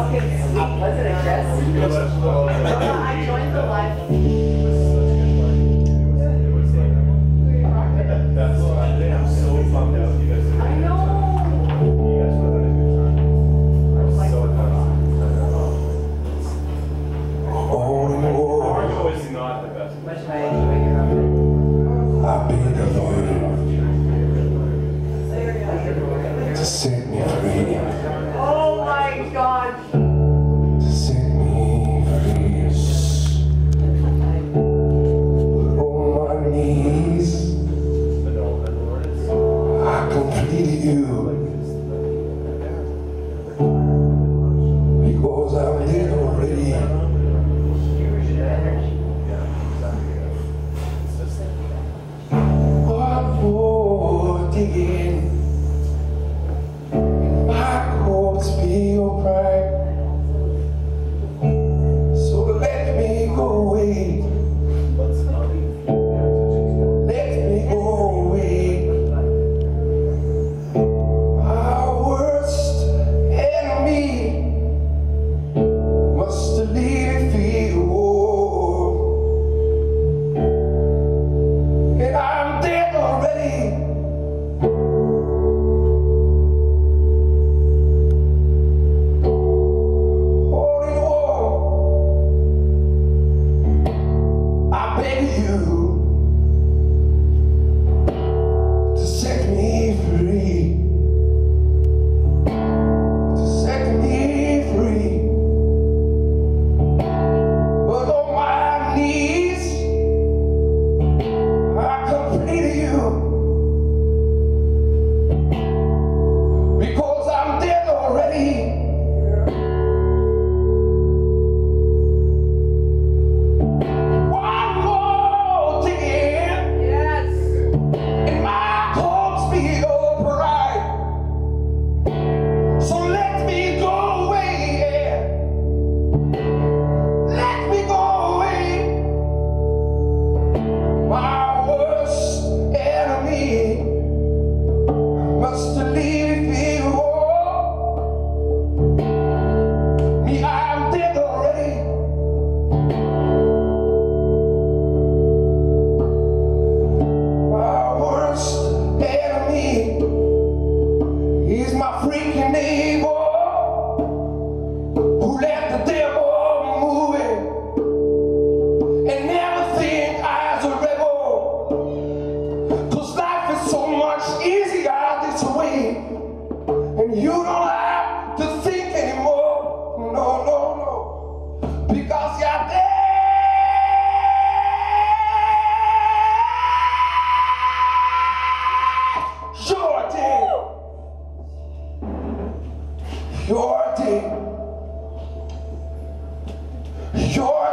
President Chris. I joined the live. I'm so bummed out. You guys. I know. You guys would have had a good time. I'm so Marco is not the best. I've been alone to set me free. Oh my God. To set me free. On my knees, I completed you because I'm dead already. What more digging? My corpse be your pride. So let me go away. Let me go away. My worst enemy must leave you. And I'm dead already. And you don't have to think anymore. No, no, no. Because you're dead. You're dead. You're dead. You're